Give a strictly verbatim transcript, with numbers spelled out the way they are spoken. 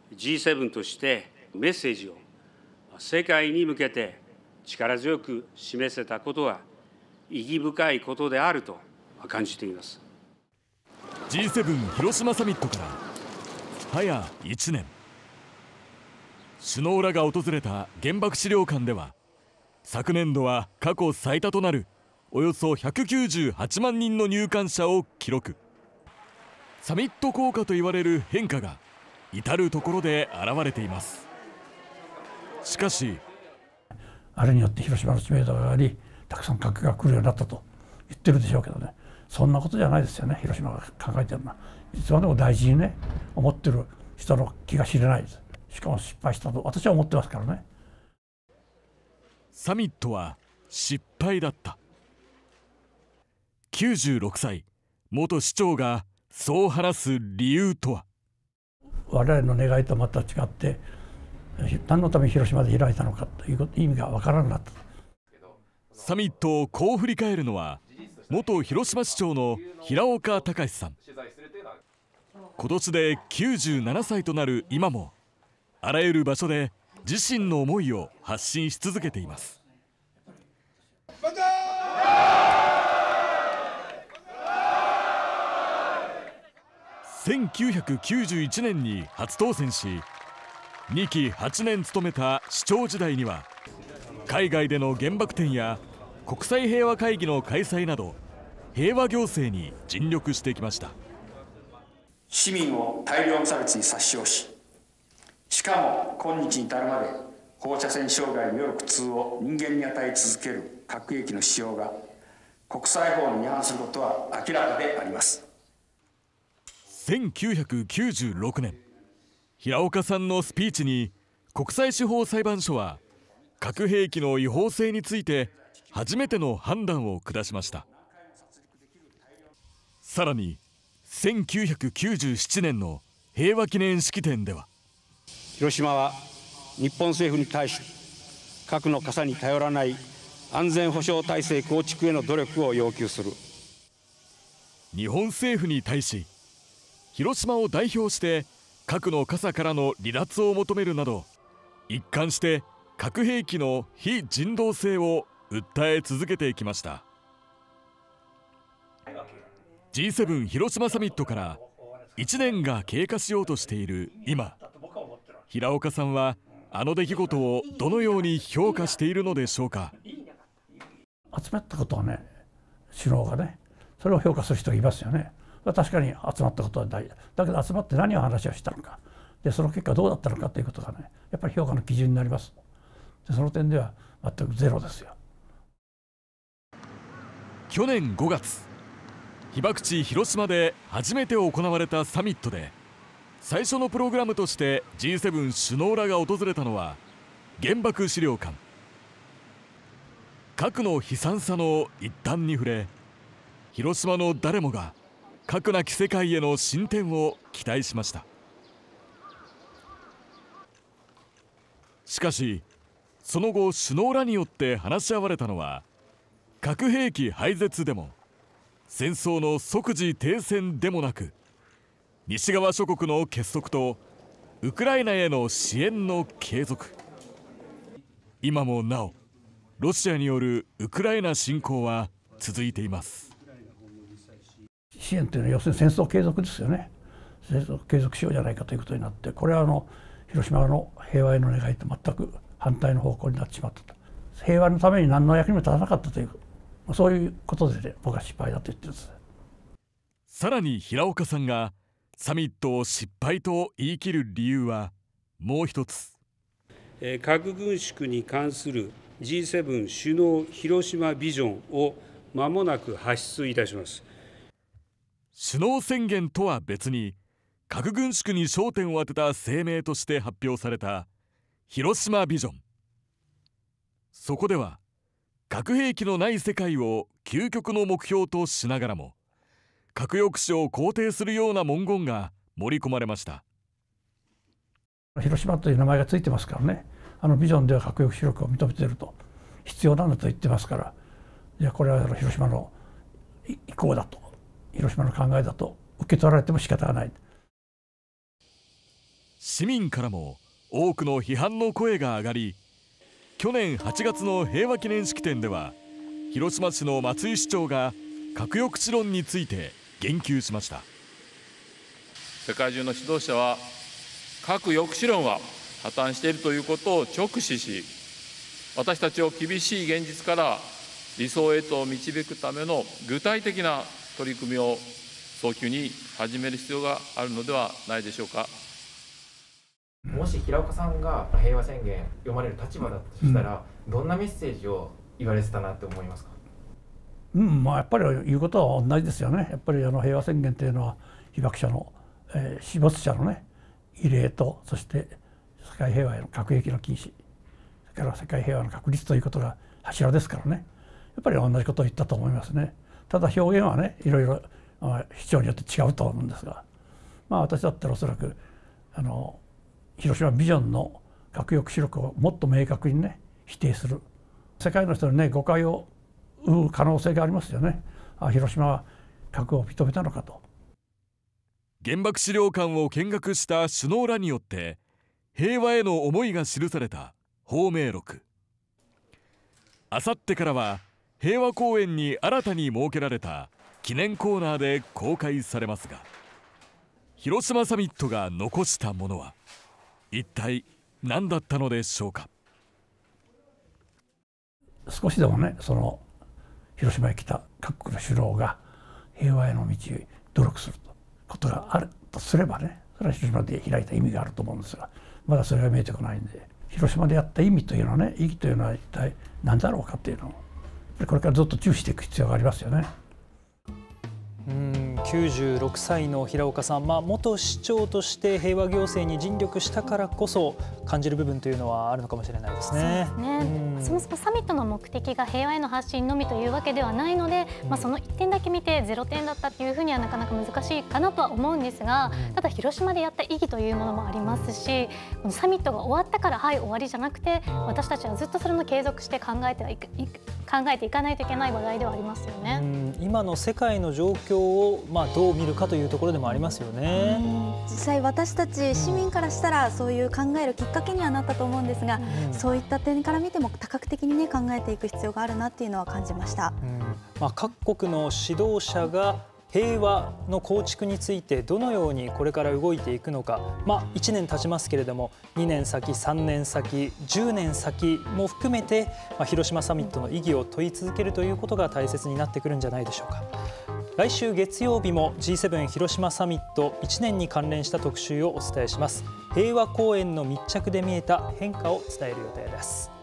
ジーセブン としてメッセージを世界に向けて力強く示せたことは意義深いことであると感じています。 ジーセブン 広島サミットから早いちねん、首脳らが訪れた原爆資料館では昨年度は過去最多となるおよそひゃくきゅうじゅうはちまんにんの入館者を記録。サミット効果といわれる変化が至る所で現れています。しかしあれによって広島の知名度が上がり、たくさん核が来るようになったと言ってるでしょうけどね、そんなことじゃないですよね。広島が考えてるのはいつまでも大事にね思ってる人の気が知れないです。しかも失敗したと私は思ってますからね。 サミットは失敗だった。きゅうじゅうろくさい元市長がそう話す理由とは。 我々の願いとまた違って何のために広島で開いたのかという意味が分からなくなった。 サミットをこう振り返るのは元広島市長の平岡隆さん。今年できゅうじゅうななさいとなる今もあらゆる場所で自身の思いを発信し続けています。せんきゅうひゃくきゅうじゅういちねんに初当選しにきはちねん務めた市長時代には海外での原爆展や国際平和会議の開催など平和行政に尽力してきました。 市民を大量無差別に殺傷し、しかも今日に至るまで放射線障害による苦痛を人間に与え続ける核兵器の使用が国際法に違反することは明らかであります。 せんきゅうひゃくきゅうじゅうろくねん、平岡さんのスピーチに国際司法裁判所は核兵器の違法性について初めての判断を下しました。さらにせんきゅうひゃくきゅうじゅうななねんの平和記念式典では、 広島は日本政府に対し核の傘に頼らない安全保障体制構築への努力を要求する。 日本政府に対し広島を代表して核の傘からの離脱を求めるなど一貫して核兵器の非人道性を訴え続けてきました。 ジーセブン 広島サミットからいちねんが経過しようとしている今、平岡さんはあの出来事をどのように評価しているのでしょうか。 集まったことはね、首脳がねそれを評価する人がいますよね。確かに集まったことは大事だけど、集まって何を話をしたのかで、その結果どうだったのかということがねやっぱり評価の基準になります。でその点では全くゼロですよ。 去年ごがつ、被爆地広島で初めて行われたサミットで最初のプログラムとして ジーセブン 首脳らが訪れたのは原爆資料館。核の悲惨さの一端に触れ、広島の誰もが核なき世界への進展を期待しました。しかしその後首脳らによって話し合われたのは核兵器廃絶でも戦争の即時停戦でもなく、西側諸国の結束とウクライナへの支援の継続。今もなおロシアによるウクライナ侵攻は続いています。 支援というのは要するに戦争継続ですよね。戦争継続しようじゃないかということになって、これはあの広島の平和への願いと全く反対の方向になってしまったと。平和のために何の役にも立たなかったという、そういうことで、ね、僕は失敗だと言ってるんです。 さらに平岡さんがサミットを失敗と言い切る理由はもう一つ。 核軍縮に関する ジーセブン 首脳広島ビジョンを間もなく発出いたします。 首脳宣言とは別に核軍縮に焦点を当てた声明として発表された広島ビジョン。そこでは核兵器のない世界を究極の目標としながらも核抑止を肯定するような文言が盛り込まれました。 広島という名前がついてますからね、あのビジョンでは核抑止力を認めていると、必要なんだと言ってますから、いやこれは広島の意向だと、広島の考えだと受け取られても仕方がない。 市民からも多くの批判の声が上がり、去年はちがつの平和記念式典では広島市の松井市長が核抑止論について言及しました。 世界中の指導者は核抑止論は破綻しているということを直視し、私たちを厳しい現実から理想へと導くための具体的な取り組みを早急に始める必要があるのではないでしょうか。 もし平岡さんが平和宣言読まれる立場だったとしたら、うん、どんなメッセージを言われてたなって思いますか？ うんまあ、やっぱり言うことは同じですよね。やっぱりあの平和宣言というのは被爆者の、えー、死没者のね慰霊と、そして世界平和への核兵器の禁止、それから世界平和の確立ということが柱ですからね、やっぱり同じことを言ったと思いますね。ただ表現はねいろいろ主張によって違うと思うんですが、まあ私だったらおそらくあの広島ビジョンの核抑止力をもっと明確にね否定する、世界の人にね誤解を生む可能性がありますよね。あ、広島は核を認めたのかと。 原爆資料館を見学した首脳らによって平和への思いが記された芳名録。あさってからは平和公園に新たに設けられた記念コーナーで公開されますが、広島サミットが残したものは一体何だったのでしょうか。 少しでもねその広島へ来た各国の首脳が平和への道へ努力することがあるとすればね、それは広島で開いた意味があると思うんですが、まだそれが見えてこないんで、広島でやった意味というのはね、意義というのは一体何だろうかっていうのをこれからずっと注視していく必要がありますよね。 うんきゅうじゅうろくさいの平岡さん、まあ、元市長として平和行政に尽力したからこそ感じる部分というのはあるのかもしれないですね。 そうですね、うん、そもそもサミットの目的が平和への発信のみというわけではないので、まあ、そのいってんだけ見てゼロてんだったというふうにはなかなか難しいかなとは思うんですが、ただ広島でやった意義というものもありますし、このサミットが終わったからはい終わりじゃなくて、私たちはずっとそれも継続して考えてはいく考えていかないといけない話題ではありますよね。 うん今の世界の状況を、まあ、どう見るかというところでもありますよね。 実際私たち市民からしたらそういう考えるきっかけにはなったと思うんですが、うん、そういった点から見ても多角的に、ね、考えていく必要があるなっていうのは感じました。 うんまあ、各国の指導者が平和の構築についてどのようにこれから動いていくのか、まあ、いちねん経ちますけれどもにねん先、さんねん先、じゅうねん先も含めて、まあ、広島サミットの意義を問い続けるということが大切になってくるんじゃないでしょうか。来週月曜日も ジーセブン 広島サミットいちねんに関連した特集をお伝えします。平和公園の密着で見えた変化を伝える予定です。